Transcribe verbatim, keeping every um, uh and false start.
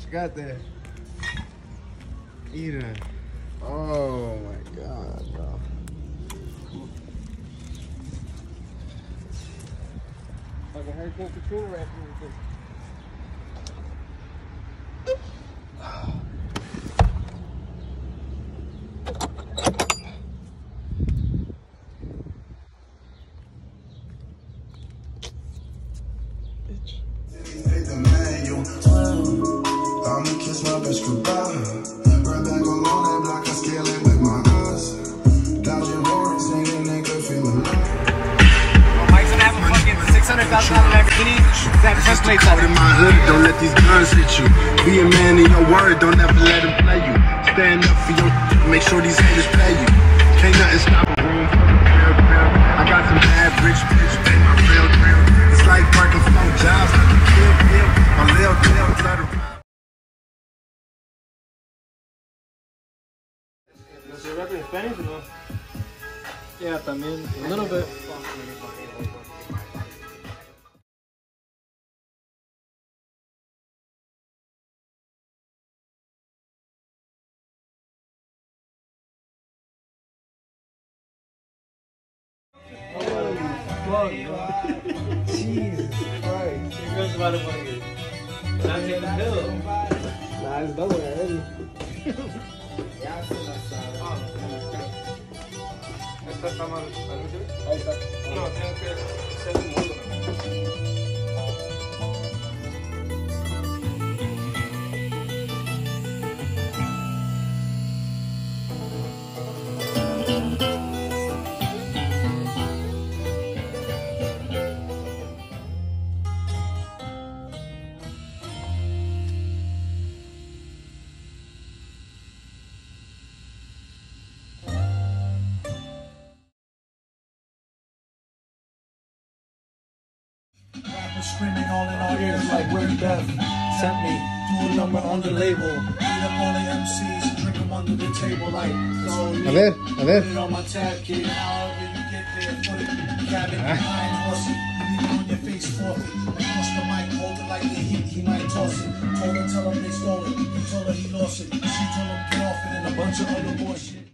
Chegate. Mira. Oh my god, bro. Fucking Hurricane Katrina right here. I'ma kiss my bitch goodbye. Right back on that block, I scale it with my eyes. Dodging horns, nigga, nigga, feeling alive. Well, Mike's gonna have a fucking six hundred thousand dollar Lamborghini. That just plates on it. In my hood, don't let these guns hit you. Be a man in your word, don't ever let them play you. Stand up for your make sure these haters play you. Can't nothing stop a room for the real, real. I got some bad rich bitch, pay my real, real. It's like working four jobs, like a kill, kill. My little deal, let her. ¿Se rap in Spanish or no? Yeah, también. A little bit. Jesus Christ. Your girl's about to fucking not take the pill. Nah, it's done with already. ¿Esta está mal? Ahí está. No, tengo que hacer un mundo. Rappers screaming all in our ears Like where Death sent me a number on the label. Beat up all the M Cs, drink them under the table like it's all me. A ver, a ver. Put it on my tab, kid. However you get there, put it. Cabin behind horse it. Leave it on your face, forfeit. Across the mic, hold it like the heat, he might toss it. Told her, tell him they stole it. He told her he lost it. She told him get off it and a bunch of other bullshit.